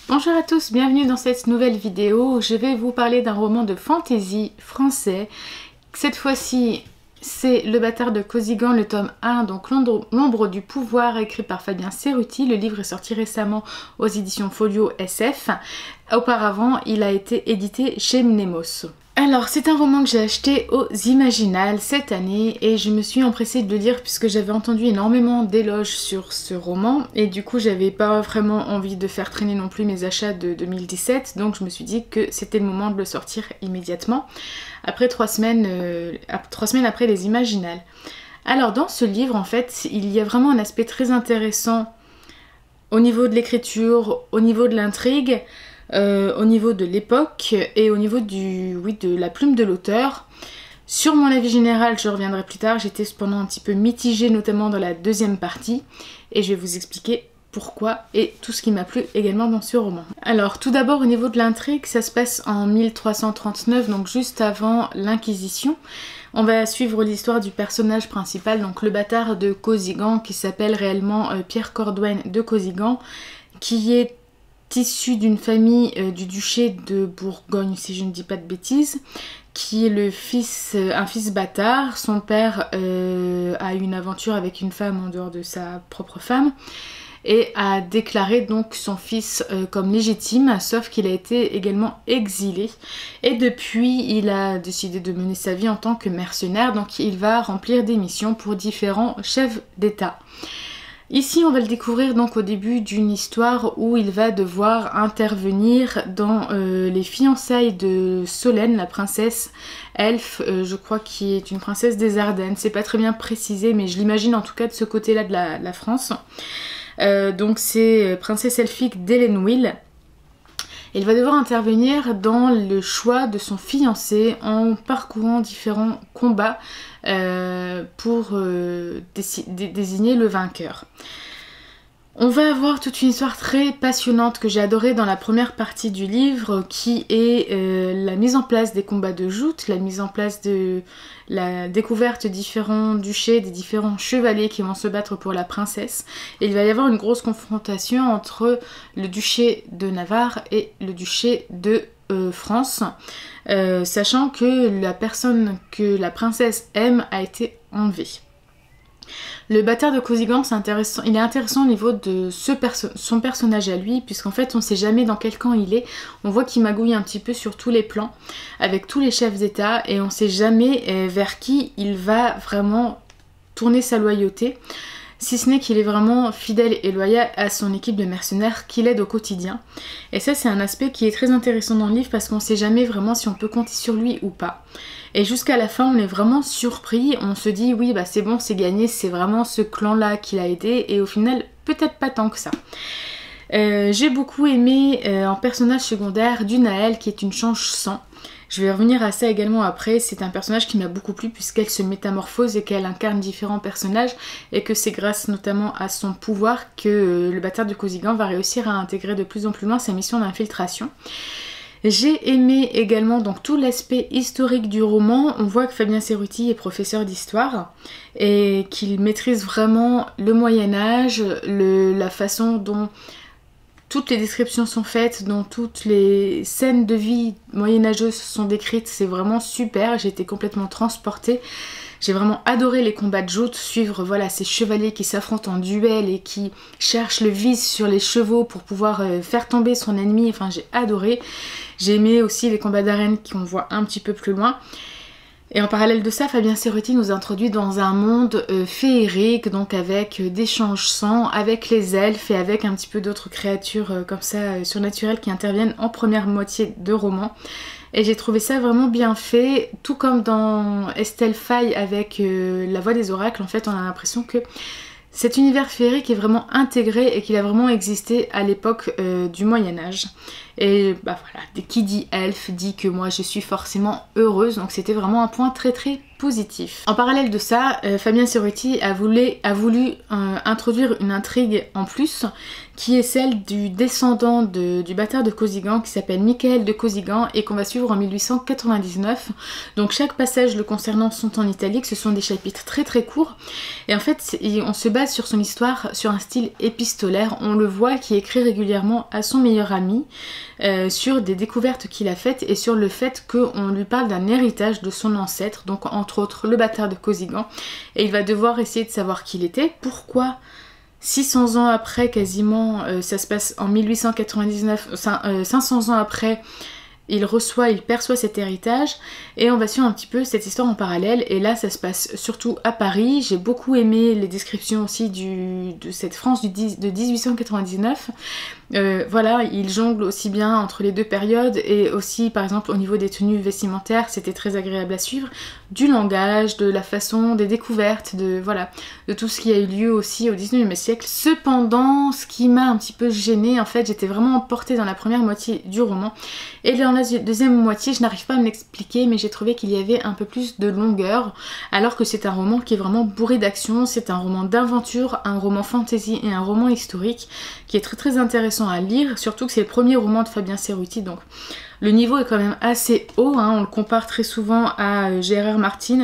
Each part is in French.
Bonjour à tous, bienvenue dans cette nouvelle vidéo. Je vais vous parler d'un roman de fantasy français. Cette fois-ci, c'est Le Bâtard de Cozigan, le tome 1, donc L'ombre du pouvoir, écrit par Fabien Cerutti. Le livre est sorti récemment aux éditions Folio SF. Auparavant, il a été édité chez Mnemos. Alors, c'est un roman que j'ai acheté aux Imaginales cette année et je me suis empressée de le lire puisque j'avais entendu énormément d'éloges sur ce roman et du coup j'avais pas vraiment envie de faire traîner non plus mes achats de 2017, donc je me suis dit que c'était le moment de le sortir immédiatement après 3 semaines après les Imaginales. Alors dans ce livre en fait il y a vraiment un aspect très intéressant au niveau de l'écriture, au niveau de l'intrigue, au niveau de l'époque et au niveau de la plume de l'auteur. Sur mon avis général, je reviendrai plus tard, j'étais cependant un petit peu mitigée, notamment dans la deuxième partie, et je vais vous expliquer pourquoi et tout ce qui m'a plu également dans ce roman. Alors tout d'abord au niveau de l'intrigue, ça se passe en 1339, donc juste avant l'Inquisition. On va suivre l'histoire du personnage principal, donc le bâtard de Cozigan, qui s'appelle réellement Pierre Cordouin de Cozigan, qui est issu d'une famille du duché de Bourgogne, si je ne dis pas de bêtises, qui est un fils bâtard. Son père a eu une aventure avec une femme en dehors de sa propre femme et a déclaré donc son fils comme légitime, sauf qu'il a été également exilé. Et depuis, il a décidé de mener sa vie en tant que mercenaire, donc il va remplir des missions pour différents chefs d'État. Ici, on va le découvrir donc au début d'une histoire où il va devoir intervenir dans les fiançailles de Solène, la princesse elfe, je crois qui est une princesse des Ardennes. C'est pas très bien précisé, mais je l'imagine en tout cas de ce côté-là de la France. Donc c'est princesse elfique d'Elenwill. Il va devoir intervenir dans le choix de son fiancé en parcourant différents combats pour désigner le vainqueur. On va avoir toute une histoire très passionnante que j'ai adorée dans la première partie du livre, qui est la mise en place des combats de joutes, la mise en place de la découverte des différents duchés, des différents chevaliers qui vont se battre pour la princesse. Et il va y avoir une grosse confrontation entre le duché de Navarre et le duché de France, sachant que la personne que la princesse aime a été enlevée. Le bâtard de Cozigan, il est intéressant au niveau de son personnage à lui, puisqu'en fait on ne sait jamais dans quel camp il est. On voit qu'il magouille un petit peu sur tous les plans, avec tous les chefs d'État, et on ne sait jamais vers qui il va vraiment tourner sa loyauté, si ce n'est qu'il est vraiment fidèle et loyal à son équipe de mercenaires qu'il aide au quotidien. Et ça c'est un aspect qui est très intéressant dans le livre, parce qu'on ne sait jamais vraiment si on peut compter sur lui ou pas. Et jusqu'à la fin, on est vraiment surpris, on se dit oui bah c'est bon, c'est gagné, c'est vraiment ce clan-là qui l'a aidé, et au final, peut-être pas tant que ça. J'ai beaucoup aimé en personnage secondaire Dunaël, qui est une change-sang. Je vais revenir à ça également après. C'est un personnage qui m'a beaucoup plu puisqu'elle se métamorphose et qu'elle incarne différents personnages, et que c'est grâce notamment à son pouvoir que le bâtard de Cozigan va réussir à intégrer de plus en plus loin sa mission d'infiltration. J'ai aimé également donc tout l'aspect historique du roman. On voit que Fabien Cerutti est professeur d'histoire et qu'il maîtrise vraiment le Moyen-Âge, la façon dont toutes les descriptions sont faites, dont toutes les scènes de vie moyenâgeuses sont décrites. C'est vraiment super, j'ai été complètement transportée. J'ai vraiment adoré les combats de joutes, suivre voilà, ces chevaliers qui s'affrontent en duel et qui cherchent le vice sur les chevaux pour pouvoir faire tomber son ennemi. Enfin, j'ai adoré. J'ai aimé aussi les combats d'arène qu'on voit un petit peu plus loin. Et en parallèle de ça, Fabien Cerutti nous introduit dans un monde féerique, donc avec des change-sang, avec les elfes et avec un petit peu d'autres créatures comme ça surnaturelles qui interviennent en première moitié de roman. Et j'ai trouvé ça vraiment bien fait, tout comme dans Estelle Faye avec La Voix des Oracles. En fait, on a l'impression que cet univers féerique est vraiment intégré et qu'il a vraiment existé à l'époque du Moyen-Âge. Et bah voilà, qui dit elfe dit que moi je suis forcément heureuse, donc c'était vraiment un point très très positif. En parallèle de ça, Fabien Cerutti a voulu introduire une intrigue en plus, qui est celle du descendant du bâtard de Cosignan, qui s'appelle Michael de Cosignan et qu'on va suivre en 1899. Donc chaque passage le concernant sont en italique, ce sont des chapitres très très courts. Et en fait, on se base sur son histoire, sur un style épistolaire. On le voit qui écrit régulièrement à son meilleur ami, sur des découvertes qu'il a faites et sur le fait qu'on lui parle d'un héritage de son ancêtre, donc entre autres le bâtard de Cosignan. Et il va devoir essayer de savoir qui il était, pourquoi 600 ans après quasiment, ça se passe en 1899, 500 ans après, il perçoit cet héritage et on va suivre un petit peu cette histoire en parallèle. Et là ça se passe surtout à Paris. J'ai beaucoup aimé les descriptions aussi de cette France de 1899. Voilà, il jongle aussi bien entre les deux périodes et aussi par exemple au niveau des tenues vestimentaires, c'était très agréable à suivre, du langage, de la façon, des découvertes, de tout ce qui a eu lieu aussi au 19e siècle. Cependant, ce qui m'a un petit peu gênée, en fait, j'étais vraiment emportée dans la première moitié du roman et dans la deuxième moitié, je n'arrive pas à me l'expliquer, mais j'ai trouvé qu'il y avait un peu plus de longueur, alors que c'est un roman qui est vraiment bourré d'action, c'est un roman d'aventure, un roman fantasy et un roman historique qui est très très intéressant à lire, surtout que c'est le premier roman de Fabien Cerutti, donc le niveau est quand même assez haut, hein. On le compare très souvent à Gérard Martin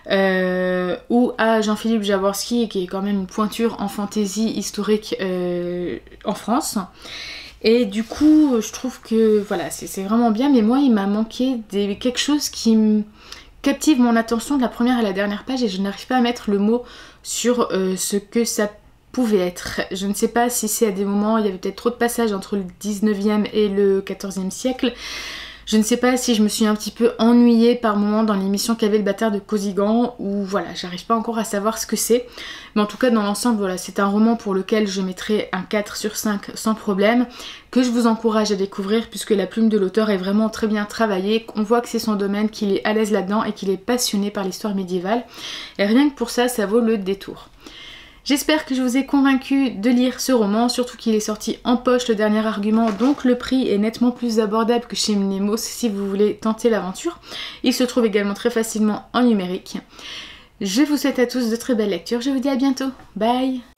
ou à Jean-Philippe Jaworski, qui est quand même une pointure en fantaisie historique en France. Et du coup, je trouve que voilà, c'est vraiment bien, mais moi il m'a manqué quelque chose qui me captive mon attention de la première à la dernière page et je n'arrive pas à mettre le mot sur ce que ça pouvait être. Je ne sais pas si c'est à des moments, il y avait peut-être trop de passages entre le 19e et le 14e siècle. Je ne sais pas si je me suis un petit peu ennuyée par moments dans l'émission qu'avait le bâtard de Cosignan, ou voilà, j'arrive pas encore à savoir ce que c'est. Mais en tout cas, dans l'ensemble, voilà, c'est un roman pour lequel je mettrai un 4 sur 5 sans problème, que je vous encourage à découvrir puisque la plume de l'auteur est vraiment très bien travaillée. On voit que c'est son domaine, qu'il est à l'aise là-dedans et qu'il est passionné par l'histoire médiévale. Et rien que pour ça, ça vaut le détour. J'espère que je vous ai convaincu de lire ce roman, surtout qu'il est sorti en poche, le dernier argument, donc le prix est nettement plus abordable que chez Mnemos si vous voulez tenter l'aventure. Il se trouve également très facilement en numérique. Je vous souhaite à tous de très belles lectures, je vous dis à bientôt, bye!